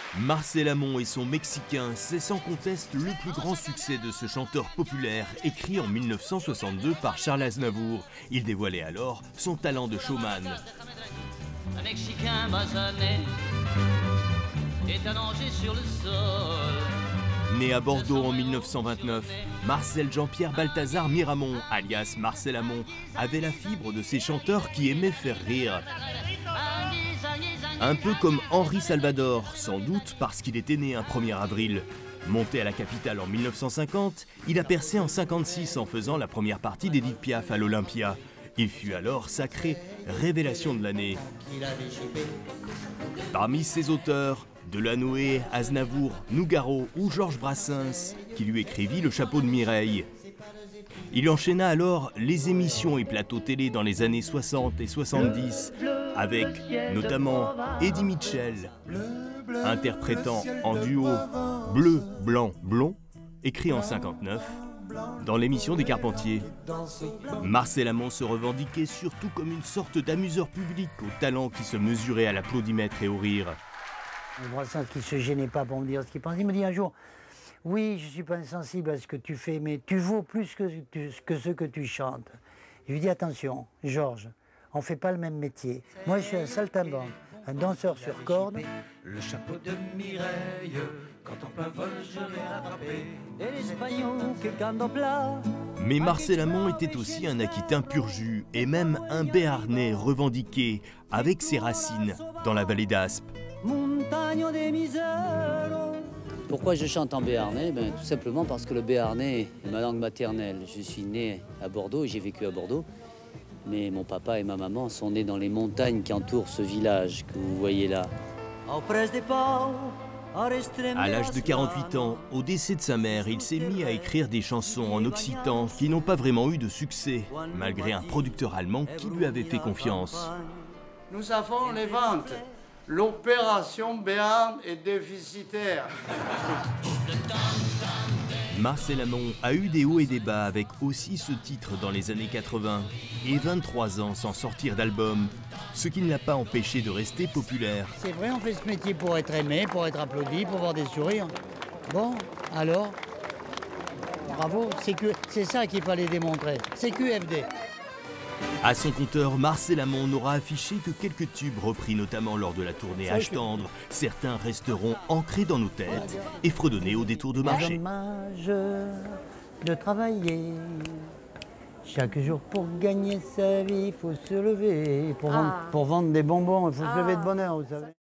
Marcel Amont et son Mexicain, c'est sans conteste le plus grand succès de ce chanteur populaire, écrit en 1962 par Charles Aznavour. Il dévoilait alors son talent de showman. Un Mexicain basané est allongé sur le sol. Né à Bordeaux en 1929, Marcel Jean-Pierre Balthazar Miramont, alias Marcel Amont, avait la fibre de ces chanteurs qui aimaient faire rire. Un peu comme Henri Salvador, sans doute parce qu'il était né un 1er avril. Monté à la capitale en 1950, il a percé en 1956 en faisant la première partie d'Edith Piaf à l'Olympia. Il fut alors sacré révélation de l'année. Parmi ses auteurs, Delanoë, Aznavour, Nougaro ou Georges Brassens, qui lui écrivit Le Chapeau de Mireille. Il enchaîna alors les émissions et plateaux télé dans les années 60 et 70, avec notamment Eddie Mitchell, interprétant en duo Bleu, Blanc, Blond, écrit en 59, dans l'émission des Carpentiers. Marcel Amont se revendiquait surtout comme une sorte d'amuseur public au talent qui se mesurait à l'applaudimètre et au rire. Brassens qui ne se gênait pas pour me dire ce qu'il pense. Il me dit un jour, oui, je ne suis pas insensible à ce que tu fais, mais tu vaux plus que ce que tu chantes. Je lui dis, attention, Georges, on ne fait pas le même métier. Moi, je suis un saltimbanque, un danseur sur corde. Le chapeau de Mireille, quand en plein vol je l'ai rattrapé. Et l'espagnol que cante en plat. Mais Marcel Amont était aussi un Aquitain pur jus et même un Béarnais revendiqué, avec ses racines dans la vallée d'Aspe. Montagne des misères. Pourquoi je chante en béarnais? Tout simplement parce que le béarnais est ma langue maternelle. Je suis né à Bordeaux et j'ai vécu à Bordeaux. Mais mon papa et ma maman sont nés dans les montagnes qui entourent ce village que vous voyez là. À l'âge de 48 ans, au décès de sa mère, il s'est mis à écrire des chansons en occitan qui n'ont pas vraiment eu de succès, malgré un producteur allemand qui lui avait fait confiance. Nous avons les ventes. L'opération Béarn est déficitaire. Marcel Amont a eu des hauts et des bas avec aussi ce titre dans les années 80 et 23 ans sans sortir d'album, ce qui ne l'a pas empêché de rester populaire. C'est vrai, on fait ce métier pour être aimé, pour être applaudi, pour avoir des sourires. Bon, alors, bravo, c'est ça qu'il fallait démontrer. C'est QFD. À son compteur, Marcel Amont n'aura affiché que quelques tubes repris notamment lors de la tournée Âge tendre. Certains resteront ancrés dans nos têtes et fredonnés au détour de marché. Dommage de travailler. Chaque jour pour gagner sa vie, il faut se lever. Pour vendre des bonbons, il faut se lever de bonne heure, vous savez.